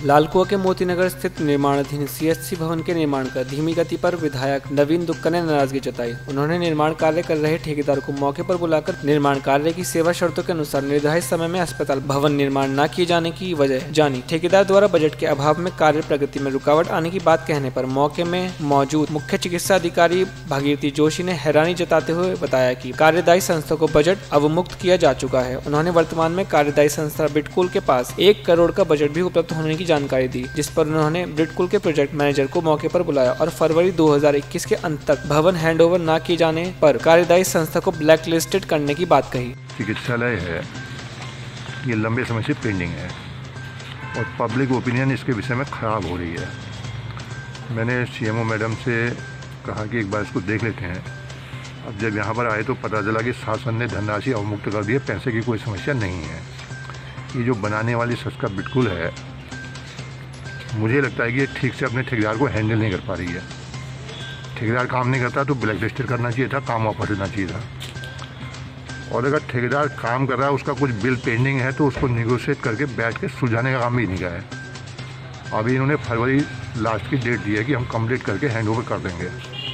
लालकुआ के मोतीनगर स्थित निर्माणाधीन सीएचसी भवन के निर्माण का धीमी गति पर विधायक नवीन दुक्का ने नाराजगी जताई। उन्होंने निर्माण कार्य कर रहे ठेकेदार को मौके पर बुलाकर निर्माण कार्य की सेवा शर्तों के अनुसार निर्धारित समय में अस्पताल भवन निर्माण न किए जाने की वजह जानी। ठेकेदार द्वारा बजट के अभाव में कार्य प्रगति में रुकावट आने की बात कहने पर मौके में मौजूद मुख्य चिकित्सा अधिकारी भागीरथी जोशी ने हैरानी जताते हुए बताया कि कार्यदायी संस्था को बजट अवमुक्त किया जा चुका है। उन्होंने वर्तमान में कार्यदायी संस्था ब्रिडकुल के पास 1 करोड़ का बजट भी उपलब्ध होने की जानकारी दी, जिस पर उन्होंने ब्रिडकुल के प्रोजेक्ट मैनेजर को मौके पर बुलाया और फरवरी 2021 के अंत तक भवन हैंडओवर न किए जाने पर कार्यदायी संस्था को ब्लैक लिस्टेड करने की बात कही। चिकित्सालय है, ये लंबे समय से पेंडिंग है और पब्लिक ओपिनियन इसके विषय में खराब हो रही है। मैंने सीएमओ मैडम से कहा कि एक बार इसको देख लेते हैं। अब जब यहाँ पर आए तो पता चला कि शासन ने धनराशि अवमुक्त कर दी है, पैसे की कोई समस्या नहीं है। ये जो बनाने वाली संस्था ब्रिडकुल है, मुझे लगता है कि ये ठीक से अपने ठेकेदार को हैंडल नहीं कर पा रही है। ठेकेदार काम नहीं करता तो ब्लैक लिस्टेड करना चाहिए था, काम वापस लेना चाहिए था। और अगर ठेकेदार काम कर रहा है, उसका कुछ बिल पेंडिंग है तो उसको निगोशिएट करके बैठ के सुलझाने का काम भी नहीं किया है। अभी इन्होंने फरवरी लास्ट की डेट दी है कि हम कंप्लीट करके हैंडओवर कर देंगे।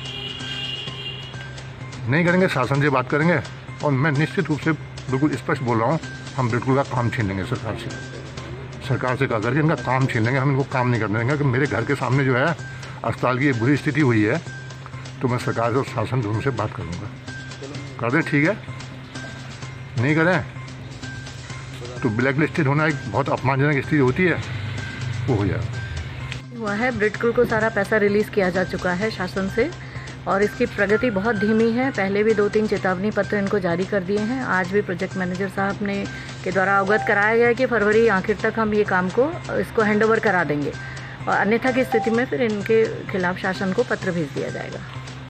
नहीं करेंगे, शासन से बात करेंगे और मैं निश्चित रूप से बिल्कुल स्पष्ट बोल रहा हूँ, हम ब्रिडकुल का काम छीन लेंगे सरकार से कहा करके इनका काम छीन लेंगे। हम इनको काम नहीं करने देंगे कि मेरे घर के सामने जो है अस्पताल की बुरी स्थिति हुई है, तो मैं सरकार और शासन दोनों से बात करूँगा। कर दें, ठीक है। नहीं करें तो ब्लैक लिस्टेड होना एक बहुत अपमानजनक स्थिति होती है, वो हो जाएगा। हुआ है, ब्रिडकुल को सारा पैसा रिलीज़ किया जा चुका है शासन से और इसकी प्रगति बहुत धीमी है। पहले भी 2-3 चेतावनी पत्र इनको जारी कर दिए हैं। आज भी प्रोजेक्ट मैनेजर साहब ने के द्वारा अवगत कराया गया है कि फरवरी आखिर तक हम ये काम को इसको हैंडओवर करा देंगे और अन्यथा की स्थिति में फिर इनके खिलाफ शासन को पत्र भेज दिया जाएगा।